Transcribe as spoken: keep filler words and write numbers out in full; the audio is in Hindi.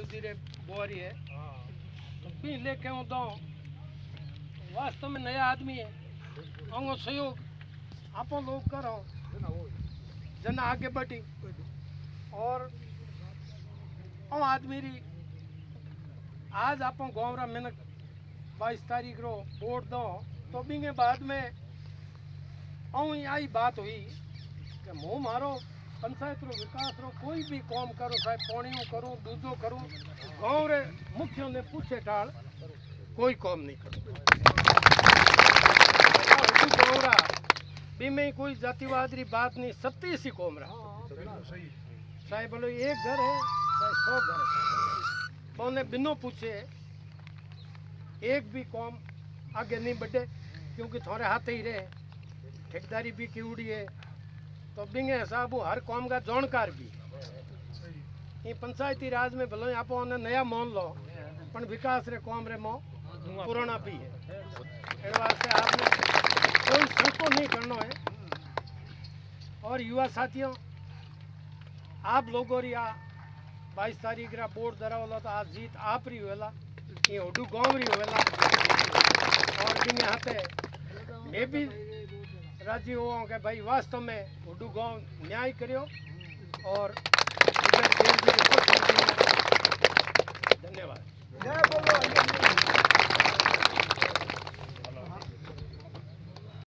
धीरे बोरी है तो भी लेके हूँ दो वास्तव में नया आदमी है अंगो सहयोग आप लोग करो जना आगे बढ़ी और ओ आदमी री आज आप गाँव रा मेहनत बाईस तारीख रो वोट दो तो बिंगे बाद में औ आई बात हुई कि मु मारो पंचायत रो विकास रो कोई भी काम करो चाहे पानी करूँ दूजो करूँ गाँव रे मुखियों ने पूछे टाल कोई काम नहीं करूँ गाँव रा बी में कोई जातिवाद री बात नहीं सत्य सी कौम रहा चाहे बोलो एक घर है चाहे सौ घर है बोने बिनो पूछे एक भी कौम आगे नहीं बढ़े क्योंकि थोड़े हाथ ही रहे ठेकेदारी भी की उड़ी है तो बिंगे हिसाब हर कौम का जानकार भी ये पंचायती राज में भले आप नया मान लो पर विकास रे कौम रे मो पुराना भी है इस वास्ते आपने कोई सोचो नहीं करना है। और युवा साथियों आप लोगों री आ बाईस तारीख रा बोर्ड दरा वाला तो आज जीत आप री हुएला ये ओडू गाँव री हुएला और बिंगे हाथे मैं भी राजी हुआ कि भाई वास्तव में ओडू गाँव न्याय करियो और